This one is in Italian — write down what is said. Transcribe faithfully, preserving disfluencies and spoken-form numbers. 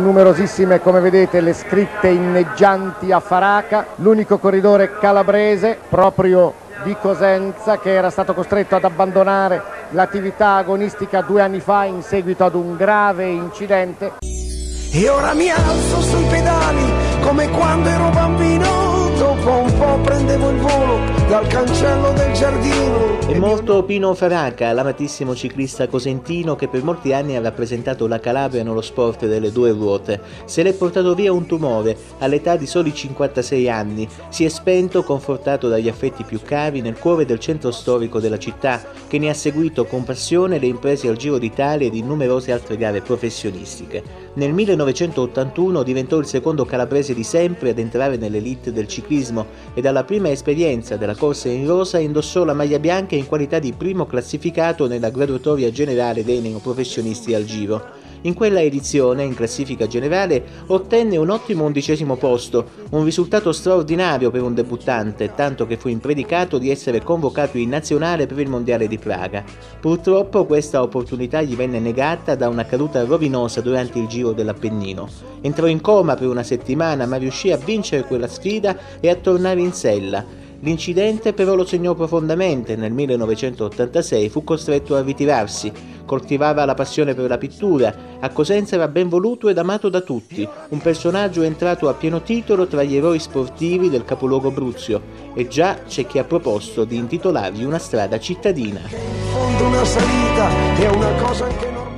numerosissime, come vedete, le scritte inneggianti a Faraca, l'unico corridore calabrese proprio di Cosenza che era stato costretto ad abbandonare l'attività agonistica due anni fa in seguito ad un grave incidente. E ora mi alzo sui pedali come quando ero bambino, dopo un po' prendevo il volo dal cancello del giardino. È morto Pino Faraca, l'amatissimo ciclista cosentino che per molti anni ha rappresentato la Calabria nello sport delle due ruote. Se l'è portato via un tumore all'età di soli cinquantasei anni, si è spento confortato dagli affetti più cari nel cuore del centro storico della città, che ne ha seguito con passione le imprese al Giro d'Italia ed in numerose altre gare professionistiche. Nel millenovecentottantuno diventò il secondo calabrese di sempre ad entrare nell'elite del ciclismo e dalla prima esperienza della corsa in rosa indossò la maglia bianca in qualità di primo classificato nella graduatoria generale dei neoprofessionisti al Giro. In quella edizione, in classifica generale, ottenne un ottimo undicesimo posto, un risultato straordinario per un debuttante, tanto che fu impredicato di essere convocato in nazionale per il Mondiale di Praga. Purtroppo questa opportunità gli venne negata da una caduta rovinosa durante il Giro dell'Appennino. Entrò in coma per una settimana, ma riuscì a vincere quella sfida e a tornare in sella. L'incidente però lo segnò profondamente. Nel millenovecentottantasei fu costretto a ritirarsi. Coltivava la passione per la pittura, a Cosenza era ben voluto ed amato da tutti, un personaggio entrato a pieno titolo tra gli eroi sportivi del capoluogo Bruzio, e già c'è chi ha proposto di intitolargli una strada cittadina. In fondo una salita è una cosa che non